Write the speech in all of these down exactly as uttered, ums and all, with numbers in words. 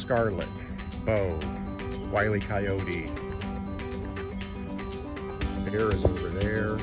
Scarlet, Bow, Wile E. Coyote. Bear is over there.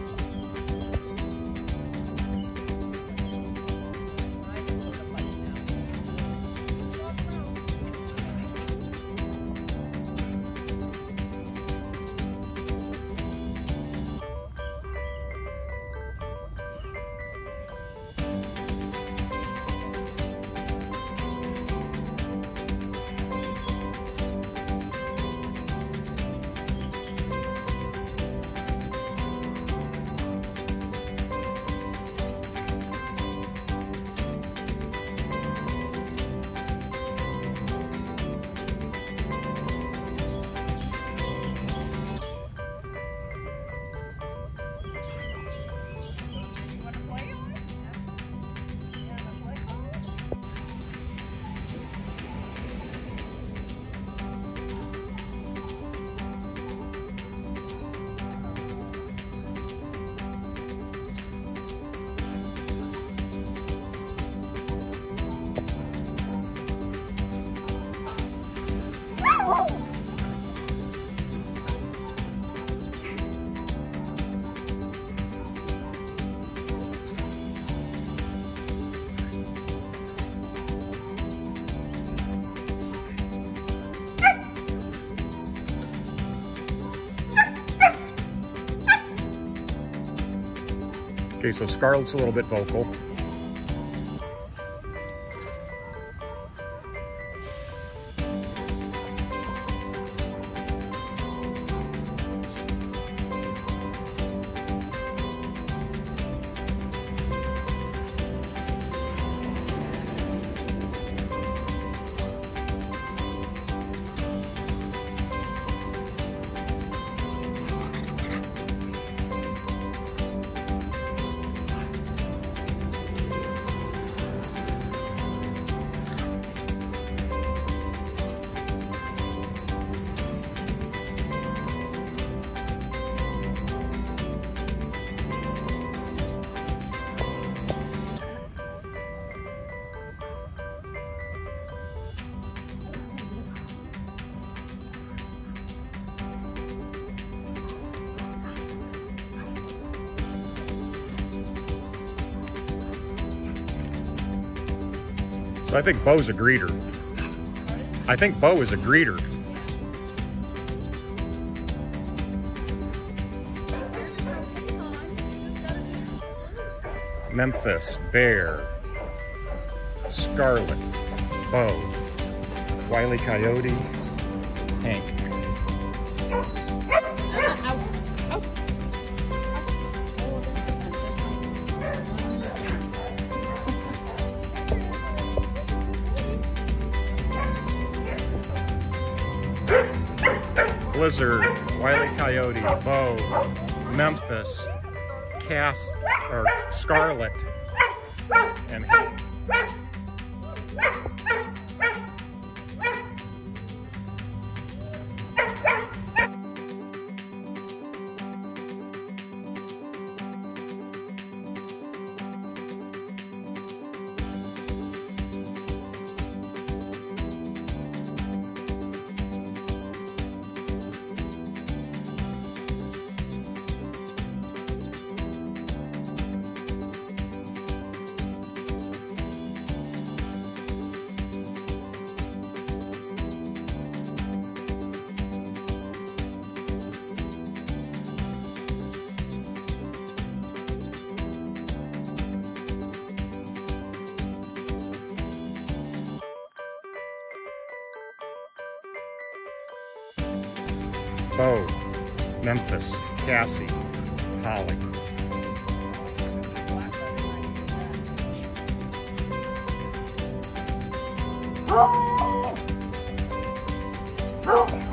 Okay, so Scarlet's a little bit vocal. So I think Beau's a greeter. I think Beau is a greeter. Memphis, Bear, Scarlet, Beau, Wile E. Coyote, Hank. Blizzard, Wile E. Coyote, Beau, Memphis, Cass, or Scarlet, and Hank. Beau, Memphis, Cassie, Holly. Oh! Oh!